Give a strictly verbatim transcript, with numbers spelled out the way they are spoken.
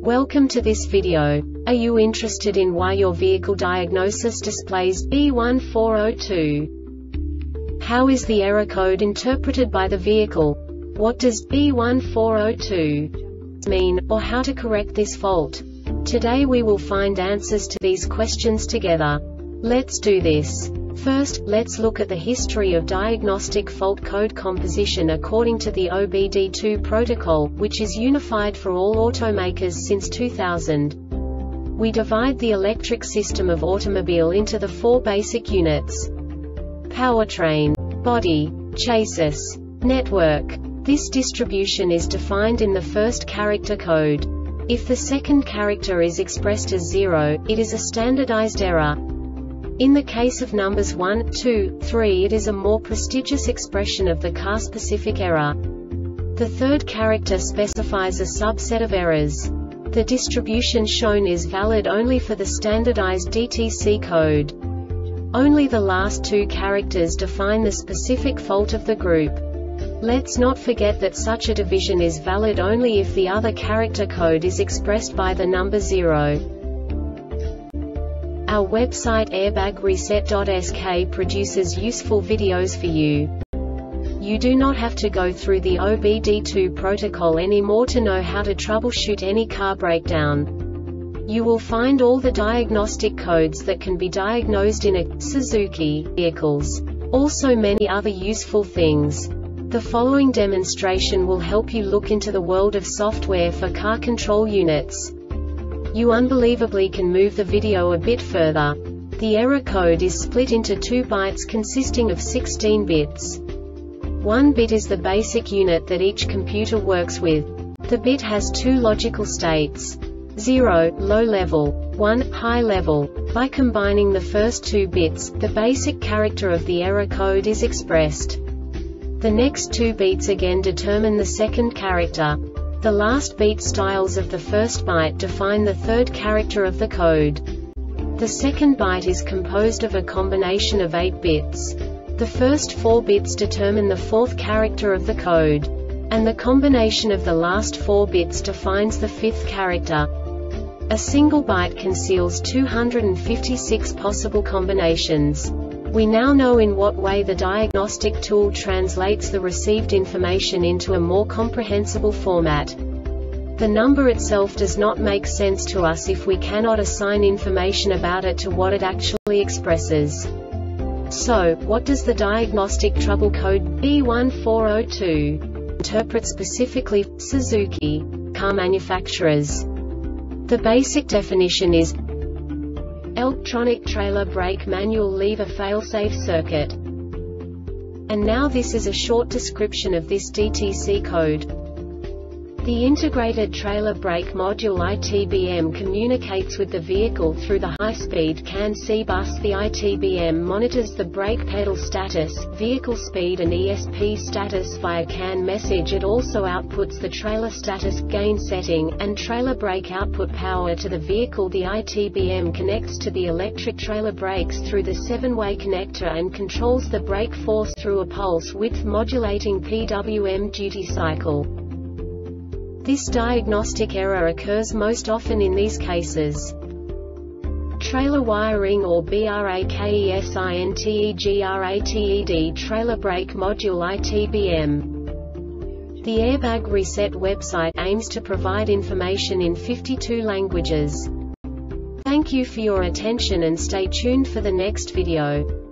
Welcome to this video. Are you interested in why your vehicle diagnosis displays B one four zero two? How is the error code interpreted by the vehicle? What does B one four zero two mean, or how to correct this fault? Today we will find answers to these questions together. Let's do this. First, let's look at the history of diagnostic fault code composition according to the O B D two protocol, which is unified for all automakers since two thousand. We divide the electric system of automobile into the four basic units: powertrain, body, chassis, network. This distribution is defined in the first character code. If the second character is expressed as zero, it is a standardized error. In the case of numbers one, two, three, it is a more prestigious expression of the car-specific error. The third character specifies a subset of errors. The distribution shown is valid only for the standardized D T C code. Only the last two characters define the specific fault of the group. Let's not forget that such a division is valid only if the other character code is expressed by the number zero. Our website airbag reset dot S K produces useful videos for you. You do not have to go through the O B D two protocol anymore to know how to troubleshoot any car breakdown. You will find all the diagnostic codes that can be diagnosed in a Suzuki vehicles. Also many other useful things. The following demonstration will help you look into the world of software for car control units. You unbelievably can move the video a bit further. The error code is split into two bytes consisting of sixteen bits. One bit is the basic unit that each computer works with. The bit has two logical states: zero, low level, one, high level. By combining the first two bits, the basic character of the error code is expressed. The next two bits again determine the second character. The last beat styles of the first byte define the third character of the code. The second byte is composed of a combination of eight bits. The first four bits determine the fourth character of the code. And the combination of the last four bits defines the fifth character. A single byte conceals two hundred fifty-six possible combinations. We now know in what way the diagnostic tool translates the received information into a more comprehensible format. The number itself does not make sense to us if we cannot assign information about it to what it actually expresses. So, what does the diagnostic trouble code B one four zero two interpret specifically for Suzuki car manufacturers? The basic definition is electronic trailer brake manual lever failsafe circuit. And now this is a short description of this D T C code. The integrated trailer brake module I T B M communicates with the vehicle through the high-speed C A N C bus. The I T B M monitors the brake pedal status, vehicle speed and E S P status via C A N message. It also outputs the trailer status, gain setting, and trailer brake output power to the vehicle. The I T B M connects to the electric trailer brakes through the seven-way connector and controls the brake force through a pulse width modulating P W M duty cycle. This diagnostic error occurs most often in these cases: trailer wiring or BRAKESINTEGRATED trailer brake module I T B M. The Airbag Reset website aims to provide information in fifty-two languages. Thank you for your attention and stay tuned for the next video.